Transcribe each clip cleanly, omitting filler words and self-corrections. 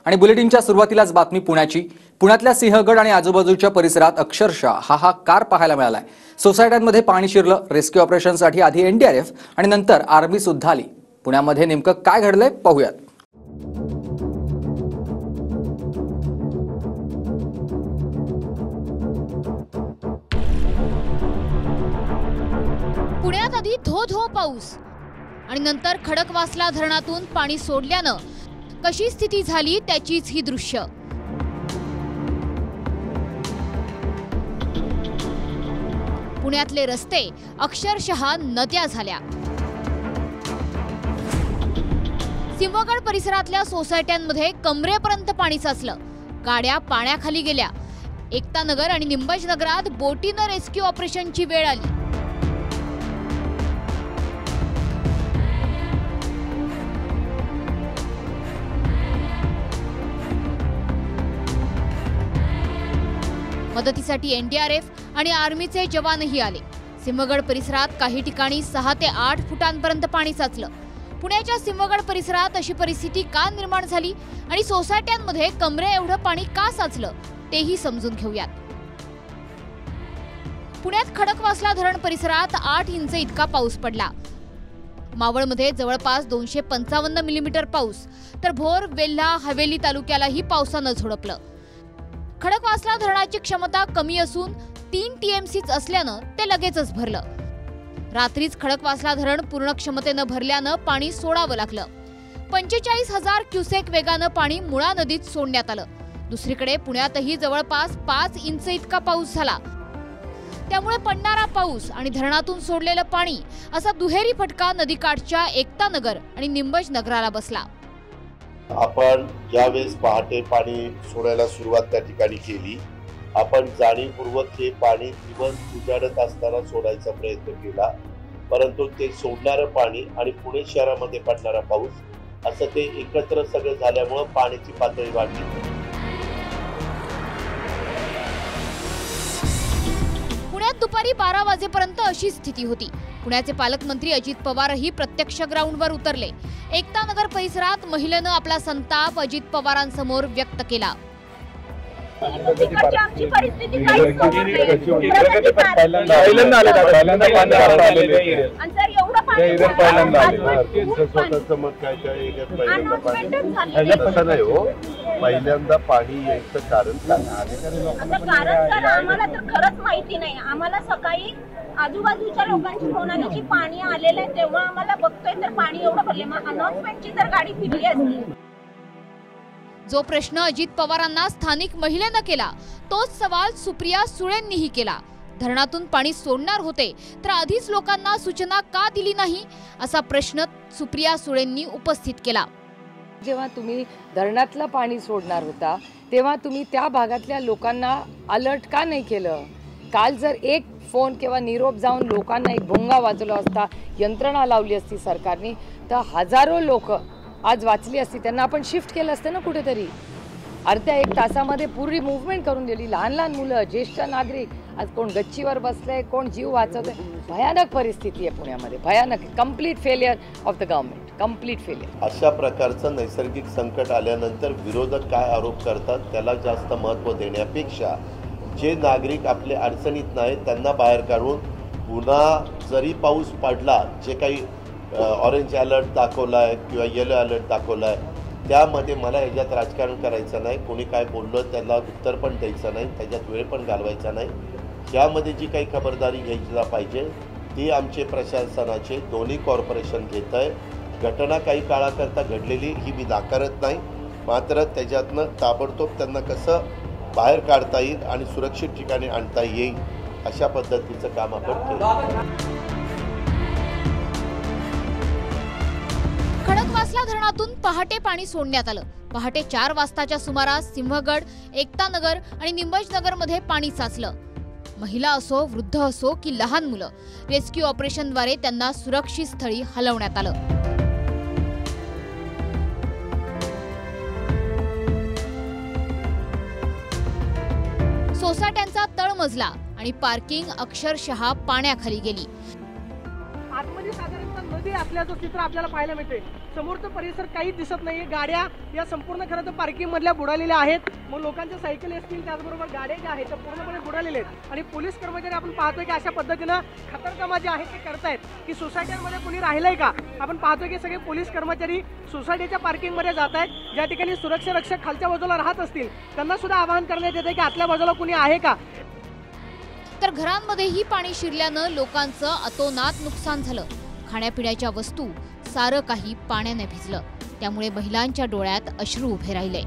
आणि बुलेटिनच्या सुरुवातीलाच बातमी पुण्याची। पुण्यातल्या सिंहगड आणि आजूबाजूच्या परिसरात अक्षरशः हाहाकार पाहायला मिळालाय। सोसायट्यांमध्ये पाणी शिरलं। रेस्क्यू ऑपरेशनसाठी आधी एनडीआरएफ आणि नंतर आर्मी सुद्धा आली। पुण्यामध्ये नेमकं काय घडलंय पाहूयात। पुण्यात आधी धो पाऊस आणि नंतर खडकवासला धरणातून पाणी सोडल्यानं कशी स्थिती झाली त्याचीच ही दृश्य। पुण्यातले रस्ते अक्षरशः नद्या झाल्या। सिंहगड परिसरातल्या सोसायट्यांमध्ये कमरेपर्यंत पाणी साचलं। गाड्या पाण्याखाली गेल्या। एकता नगर आणि निंबज नगरात बोटीनं रेस्क्यू ऑपरेशनची वेळ आली। मदतीसाठी एनडीआरएफ आणि आर्मीचे जवानही आले। सिंहगड परिसरात काही ठिकाणी 6 ते 8 फुटांपर्यंत पाणी साचलं। पुण्याच्या सिंहगड परिसरात अशी परिस्थिती का निर्माण झाली आणि सोसायट्यांमध्ये कमरे एवढं पाणी का साचलं तेही समजून घेऊयात। पुण्यात खडकवासला धरण परिसरात 8 इंच इतका पाऊस पडला। मावळमध्ये जवळपास 255 मिलीमीटर पाऊस, तर भोर, वेल्हा, हवेली तालुक्यालाही पावसानं झोडपलं। खडकवासला धरणाची क्षमता कमी असून 3 टीएमसीच असल्यानं ते लगेचच भरलं। रात्रीच खडकवासला धरण पूर्ण क्षमतेनं भरल्यानं पाणी सोडावं लागलं। 45,000 क्युसेक वेगानं पाणी मुळा नदीत सोडण्यात आलं। दुसरीकडे पुण्यातही जवळपास 5 इंच इतका पाऊस झाला। त्यामुळे पडणारा पाऊस आणि धरणातून सोडलेलं पाणी असा दुहेरी फटका नदीकाठच्या एकता नगर आणि निंबज नगराला बसला। आपण ज्यावेळेस पहाटे पाणी सोडायला सुरुवात त्या ठिकाणी केली, आपण जाणीवपूर्वक हे पाणी दिवस उजाडत असताना सोडायचा प्रयत्न केला, परंतु ते सोडणारं पाणी आणि पुणे शहरामध्ये पडणारा पाऊस असं ते एकत्र सगळं झाल्यामुळे पाण्याची पातळी वाढली। पुण्यात दुपारी 12 वाजेपर्यंत अशी स्थिती होती। पुण्याचे पालकमंत्री अजित पवारही प्रत्यक्ष ग्राउंडवर उतरले। एकता नगर परिसरात महिलेनं आपला संताप अजित पवारांसमोर व्यक्त केला। पहिल्यांदा पाणी यायचं कारण आम्हाला तर खरंच माहिती नाही। आम्हाला सकाळी आजूबाजूच्या लोकांची फोन आली की पाणी आलेलं आहे, तेव्हा आम्हाला बघतोय तर पाणी एवढं भरले। मग अनाउन्समेंटची तर गाडी फिरली असती। जो प्रश्न अजित पवारांना स्थानिक महिलेनं केला तोच सवाल सुप्रिया सुळेंनीही केला। धरणातून पाणी सोडणार होते तर आधीच लोकांना सूचना का दिली नाही असा प्रश्न सुप्रिया सुळेंनी उपस्थित केला। जेव्हा तुम्ही धरणातलं पाणी सोडणार होता तेव्हा तुम्ही त्या भागातल्या लोकांना अलर्ट का नाही केलं? काल जर एक फोन किंवा निरोप जाऊन लोकांना एक भोंगा वाजवला असता, यंत्रणा लावली असती सरकारने, तर हजारो लोक आज वाचली असती। त्यांना आपण शिफ्ट केलं असतं ना कुठेतरी। अर्ध्या 1 तासामध्ये पूर्ण मूव्हमेंट करून दिली। लहान मुलं, ज्येष्ठ नागरिक, आज कोण गच्चीवर बसलंय, कोण जीव वाचवतंय। भयानक परिस्थिती आहे पुण्यामध्ये, भयानक। Complete failure of the government, complete failure. अशा प्रकारचं नैसर्गिक संकट आल्यानंतर विरोधक काय आरोप करतात त्याला जास्त महत्त्व देण्यापेक्षा जे नागरिक आपले अडचणीत नाहीत त्यांना बाहेर काढून पुन्हा जरी पाऊस पडला, जे काही ऑरेंज अलर्ट दाखवलाय किंवा येलो अलर्ट दाखवलाय, त्यामध्ये मला ह्याच्यात राजकारण करायचं नाही। कोणी काय बोललं त्याला उत्तर पण द्यायचं नाही, त्याच्यात वेळ पण घालवायचा नाही। यामध्ये जी काही खबरदारी घ्यायला पाहिजे ती आमचे प्रशासनाचे दोन्ही कॉर्पोरेशन घेत आहे। घटना काही काळाकरता घडलेली ही मी नाकारत नाही, मात्र त्याच्यातनं ताबडतोब त्यांना कसं बाहेर काढता येईल आणि सुरक्षित ठिकाणी आणता येईल अशा पद्धतीचं काम आपण केलं। खडकवासला धरणातून पहाटे पाणी सोडण्यात आलं। पहाटे 4 वाजताच्या सुमारास सिंहगड, एकता नगर आणि निंबज नगर मध्ये पाणी साचलं। महिला असो, वृद्ध असो की लहान मुलं, रेस्क्यू ऑपरेशनद्वारे त्यांना सुरक्षित स्थळी हलवण्यात आलं। सोसायट्यांचा तळमजला आणि पार्किंग अक्षरशः पाण्याखाली गेली। आतमध्ये साधारणतः नदी असल्याचं चित्र आपल्याला पाहायला मिळते। समोरचा परिसर काहीच दिसत नाहीये. गाड्या या संपूर्ण खरं तर पार्किंग मधल्या बुडालेल्या आहेत. मग लोकांच्या सायकली असतील, त्याचबरोबर गाड्या ज्या आहेत त्या पूर्णपणे बुडालेल्या आहेत. आणि पोलीस कर्मचारी आपण पाहतोय की अशा पद्धतीनं खतरकामा जे आहेत ते करतायत की सोसायट्यांमध्ये कोणी राहिलंय का. आपण पाहतोय की सगळे पोलीस कर्मचारी सोसायटीच्या पार्किंगमध्ये जात आहेत. ज्या ठिकाणी सुरक्षा रक्षक खालच्या बाजूला राहत असतील त्यांना सुद्धा आवाहन करण्यात येते की आतल्या बाजूला कोणी आहे का. तर घरांमध्येही पाणी शिरल्यानं लोकांचं अतोनात नुकसान झालं. खाण्यापिण्याच्या वस्तू सारं काही पाण्याने भिजलं. त्यामुळे महिलांच्या डोळ्यात अश्रू उभे राहिले.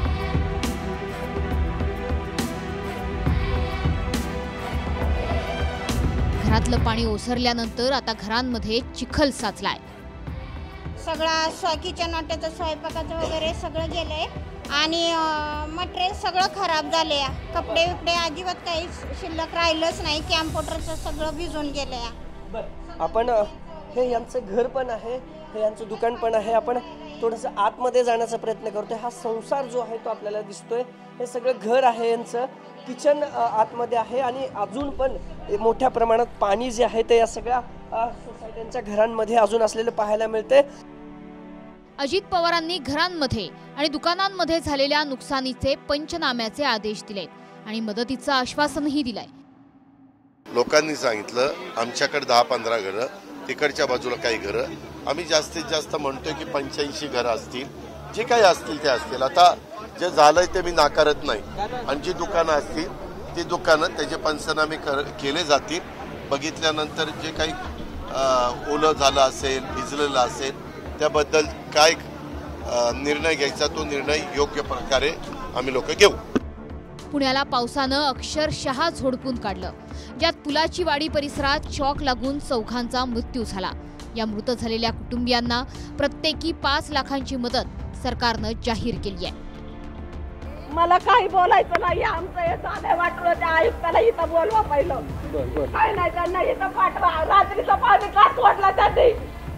घरातलं पाणी ओसरल्यानंतर आता घरांमध्ये चिखल साचलाय. सगळा किचन वाट्याचं स्वयंपाकाचं वगैरे सगळं गेलंय आणि मटेरियल सगळं खराब झाले. कपडे बिपडे अजिबात काही शिल्लक राहिलंच नाही. कॅम्प्युटरचं सगळं भिजून गेलंय. आपण हे यांचं घर पण आहे, हे यांचं दुकान पण आहे. आपण थोडंसं आतमध्ये जाण्याचा प्रयत्न करतोय. हा संसार जो आहे तो आपल्याला दिसतोय. हे सगळं घर आहे यांचं. किचन आतमध्ये आहे आणि अजून पण मोठ्या प्रमाणात पाणी जे आहे ते या सगळ्या सोसायट्यांच्या घरांमध्ये अजून असलेलं पाहायला मिळते. अजित पवारांनी घरांमध्ये आणि दुकानांमध्ये झालेल्या नुकसानीचे पंचनाम्याचे आदेश दिले आणि मदतीचं आश्वासनही दिलंय. लोकांनी सांगितलं आमच्याकडे 10-15 घरं, तिकडच्या बाजूला काही घरं, आम्ही जास्तीत जास्त म्हणतोय की 85 घरं असतील. जे काही असतील ते असतील. आता जे झालंय ते मी नाकारत नाही. आणि जी दुकानं असतील ती दुकानं त्याचे पंचनामे केले जातील. बघितल्यानंतर जे काही ओलं झालं असेल, भिजलेलं असेल, त्याबद्दल काय निर्णय घ्यायचा तो निर्णय योग्य प्रकारे आम्ही लोक घेऊ. पुण्याला पावसानं अक्षरशः झोडपून काढलं. ज्यात पुलाची वाडी परिसरात शॉक लागून चौघांचा मृत्यू झाला. या मृत झालेल्या कुटुंबियांना प्रत्येकी 5 लाखांची मदत सरकारनं जाहीर केली आहे. मला काही बोलायचं नाही. आमचं हे साधे वाटलं त्या आयुक्ताला इथं बोलवा पहिलं. काय नाही त्यांना इथं पाठवा. रात्रीचं पाणी का सोडलं त्यांनी.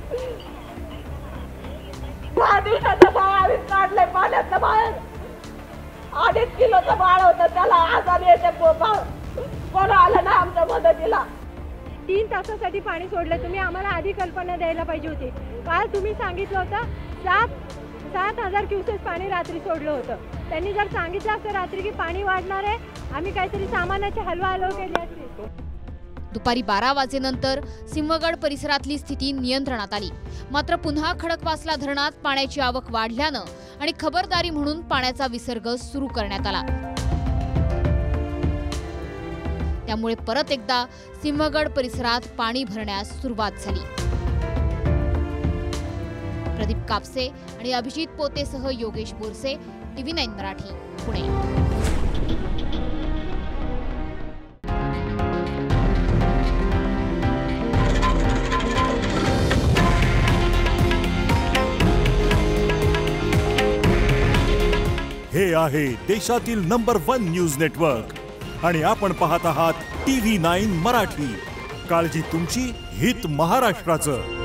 10 दिवसाचं बाळ आम्ही काढलंय पाण्यातलं बाहेर. 2.5 किलोचं बाळ होतं, त्याला आजार येते. कोण आलं ना आमच्या मदतीला. 3 तासासाठी पाणी सोडलं. तुम्ही आम्हाला आधी कल्पना द्यायला पाहिजे होती. काल तुम्ही सांगितलं होतं 7,000 क्युसेस पाणी रात्री सोडलं होतं. त्यांनी जर सांगितलं असतं रात्री की पाणी वाढणार आहे, आम्ही काहीतरी सामानाची हलवाहलव केली असती. दुपारी 12 वाजेनंतर सिंहगड परिसरातली स्थिती नियंत्रणात आली. मात्र पुन्हा खडकवासला धरणात पाण्याची आवक वाढल्यानं आणि खबरदारी म्हणून पाण्याचा विसर्ग सुरू करण्यात आला. त्यामुळे परत एकदा सिंहगड परिसरात पाणी भरण्यास सुरुवात झाली. प्रदीप कापसे आणि अभिजित पोतेसह योगेश बोरसे, TV9 मराठी, पुणे. हे आहे देशातील नंबर 1 न्यूज नेटवर्क आणि आपण पाहत आहात TV9 मराठी. काळजी तुमची, हित महाराष्ट्राचं.